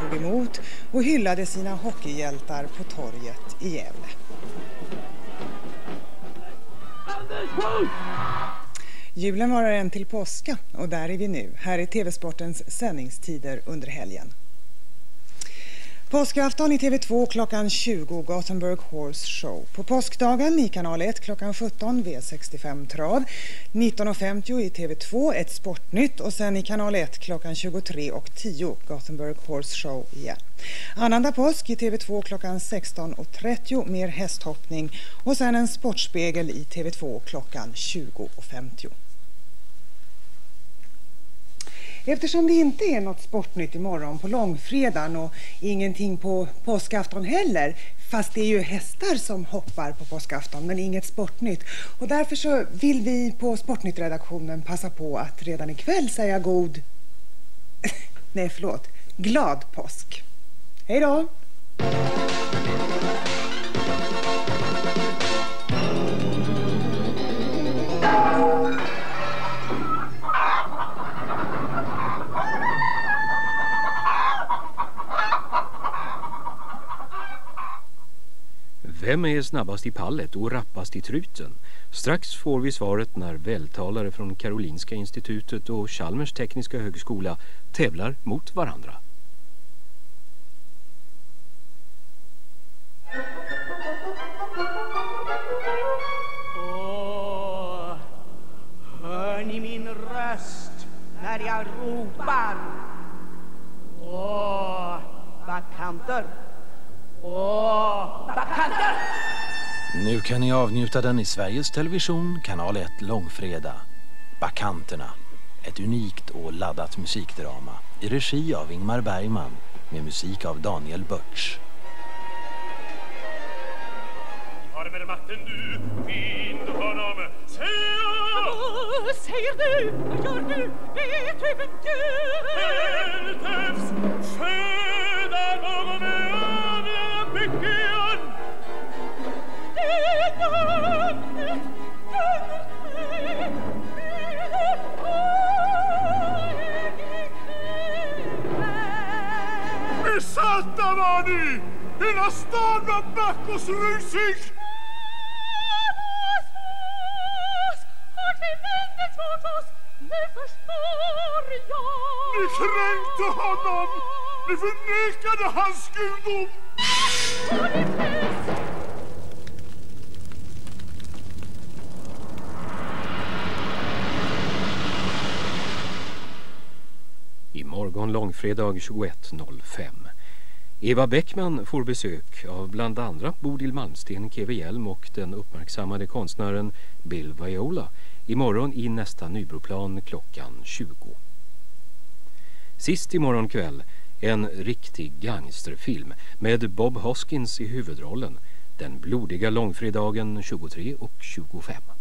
tog emot och hyllade sina hockeyhjältar på torget i Gävle. Julen varar än till påska och där är vi nu. Här är TV-sportens sändningstider under helgen. Påskafton i TV2 klockan 20 Gothenburg Horse Show. På påskdagen i kanal 1 klockan 17 V65 trav. 19.50 i TV2 ett sportnytt och sen i kanal 1 klockan 23 och 10 Gothenburg Horse Show igen. Annandag påsk i TV2 klockan 16.30 mer hästhoppning och sen en sportspegel i TV2 klockan 20.50. Eftersom det inte är något sportnytt imorgon på långfredagen och ingenting på påskafton heller, fast det är ju hästar som hoppar på påskafton men inget sportnytt. Och därför så vill vi på Sportnytt-redaktionen passa på att redan ikväll säga glad påsk. Hej då! Vem är snabbast i pallet och rappast i truten? Strax får vi svaret när vältalare från Karolinska institutet och Chalmers tekniska högskola tävlar mot varandra. Åh, hör ni min röst när jag ropar? Åh, backkanter! Backkanter! Nu kan ni avnjuta den i Sveriges Television, kanal 1 långfredag. Backkanterna, ett unikt och laddat musikdrama i regi av Ingmar Bergman med musik av Daniel Börtz. Har med makten du, vind honom, Vad säger du? Vad gör du? Vet du vem du är? Eltefs, föda någon med avlöna byggen. Det namnet gör mig Besatta var ni! Hela stan var backosrusig! Ni kränkte honom! Ni förnekade hans gudom! Imorgon långfredag 21.05. Eva Bäckman får besök av bland andra Bodil Malmsten, Keve Hjelm och den uppmärksammade konstnären Bill Viola imorgon i nästa Nybroplan klockan 20. Sist imorgon kväll en riktig gangsterfilm med Bob Hoskins i huvudrollen. Den blodiga långfredagen 23 och 25.